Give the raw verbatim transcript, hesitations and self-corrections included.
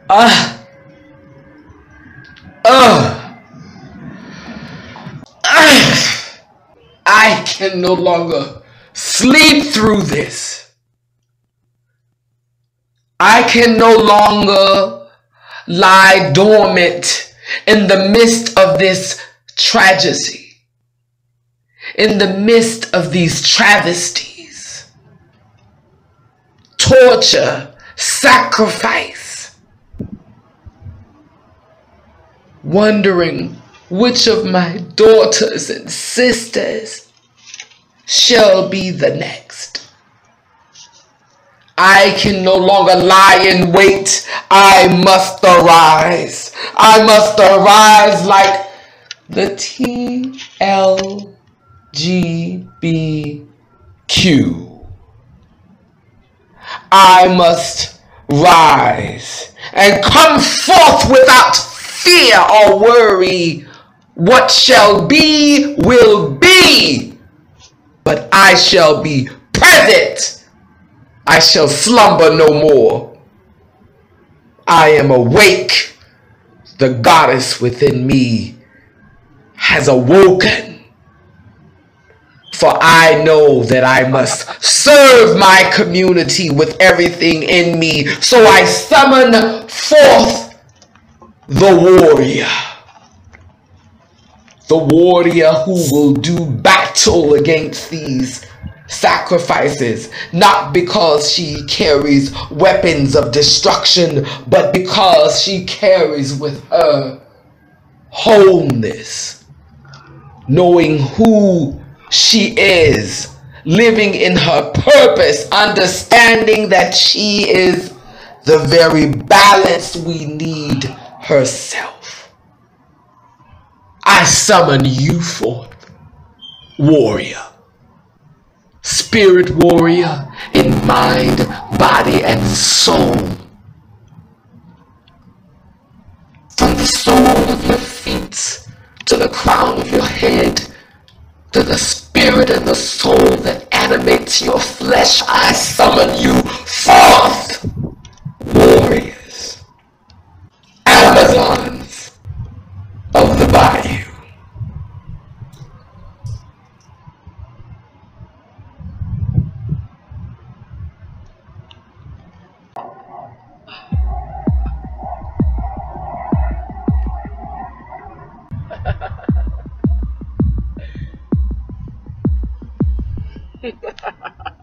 Ah. Uh, I can no longer sleep through this. I can no longer lie dormant in the midst of this tragedy, in the midst of these travesties, torture, sacrifice, wondering which of my daughters and sisters shall be the next. I can no longer lie in wait. I must arise. I must arise like the T L G B Q. I must rise and come forth without fear or worry. What shall be will be, but I shall be present. I shall slumber no more. I am awake. The goddess within me has awoken. For I know that I must serve my community with everything in me. So I summon forth the warrior. The warrior who will do battle against these sacrifices, not because she carries weapons of destruction, but because she carries with her wholeness, knowing who she is, living in her purpose, understanding that she is the very balance we need herself. I summon you forth, warrior. Spirit warrior in mind, body, and soul. From the sole of your feet to the crown of your head, to the spirit and the soul that animates your flesh, I summon you forth, warriors, Amazons of the Bayou. Ha ha ha.